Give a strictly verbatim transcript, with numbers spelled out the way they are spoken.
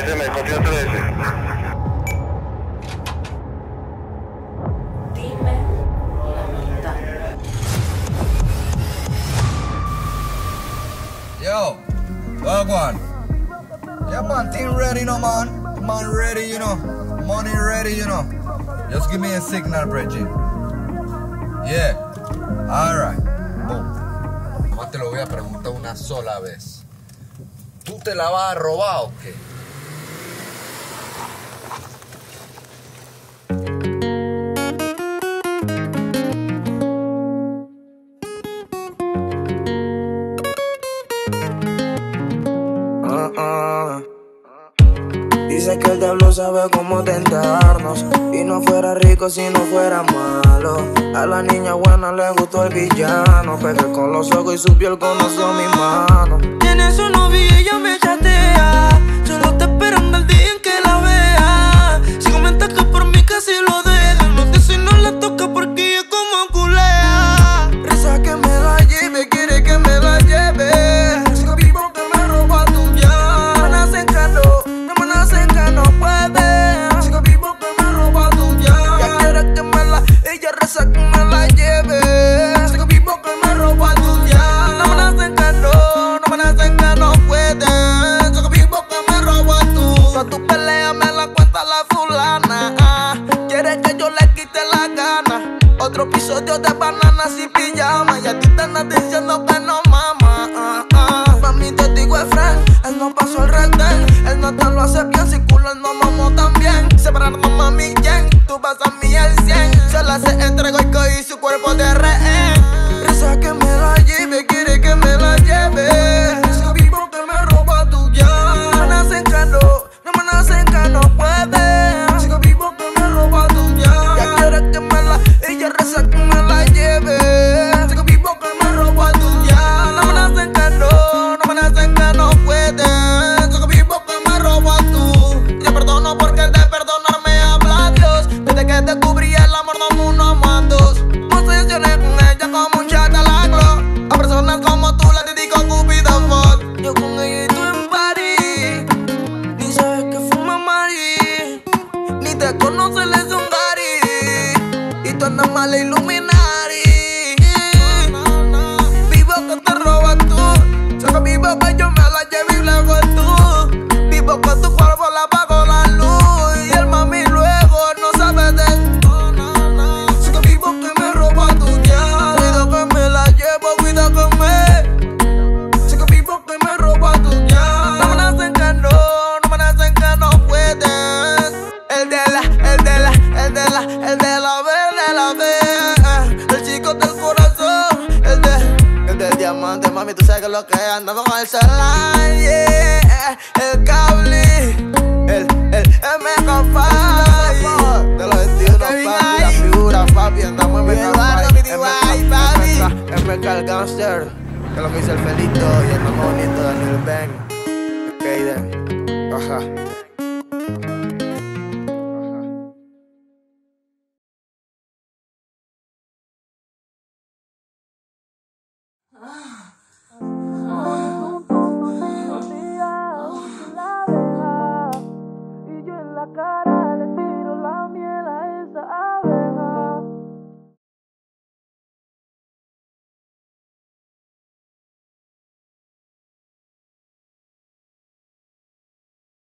ese me copió trece. Dime la verdad. Yo, Wagwan. Yeah, man, team ready, no, man. Man ready, you know. Money ready, you know. Just give me a signal, Bridget. Yeah. Alright. Boom. Nomás te lo voy a preguntar una sola vez. ¿Tú te la vas a robar o qué? Dice que el diablo sabe cómo tentarnos, y no fuera rico si no fuera malo. A la niña buena le gustó el villano, pegué con los ojos y su piel conoció mi mano. Tiene su novia y ella me chatea, solo está esperando el día en que la vea. Si comenta que por mí casi lo deja, no sé si no la toca porque ella como culea. Reza que me la lleve, quiere que me la lleve. Sigo vivo que me roba tu ya. No me nacen cano, no me nacen cano, puede. Sigo vivo que me roba tu ya. Ya quiere que me la, ella reza que me la lleve. Sigo vivo que me roba tu ya. No me nacen cano, no me nacen cano, puede. Sigo vivo que me roba tú. Pa' tu pelea me la cuenta la fulana. Ah, quiere que yo le quite la gana. Otro episodio de bananas y pijama, y a ti te andas diciendo que no mama. Ah, ah. Mami, te digo es Frank, él no pasó el retén. Él no te lo hace bien, si culo él no mamó también. Separarnos mami Jen, tú vas a mí el cien. Se la se entregó y cogí su cuerpo de rehén. Reza que me la lleve, quiere que me la lleve. Sigo vivo que me roba tu ya. No me nacen cano, no me nacen cano, puede. Sigo vivo que me roba tu ya. Ya quiere que me la, ella reza que me la lleve. Sigo vivo que me roba tu ya. No me nacen cano, no me nacen cano, puede. Sigo vivo que me roba tú. Yo perdono porque de perdonarme habla Dios. Desde que descubrí el amor no uno amandos. Me obsesioné con ella como un chat a la glow. A personas como tú les dedico Cupido fuck. Yo con ella y tú en París. Ni sabes que fuma Mari, ni te conoce el es un Gary. Y tú andas mal Illuminati. Vivo que te robas tú. Solo vivo que yo me la llevo y luego tú. Vivo que tu cuerpo la apago la luz. Y el mami luego no sabe de tú. Sé que vivo que me roba tu ya. Cuida que me la llevo, cuida que me. Sé que vivo que me roba tu ya. No me nacen cano, no me nacen cano, puedes. El de la, el de la, el de la, el de la B, de la B. El chico del corazón, el de, el del diamante, mami, tú sabes que es lo que es. Andamos con el celular, yeah. El cable, el, el M K cinco. De los veintiuno, papi, la figura, papi. Andamos en M K cinco, M K el gangster. Que es lo que dice el Felito y el más bonito Daniel Ben. Kaden, ajá.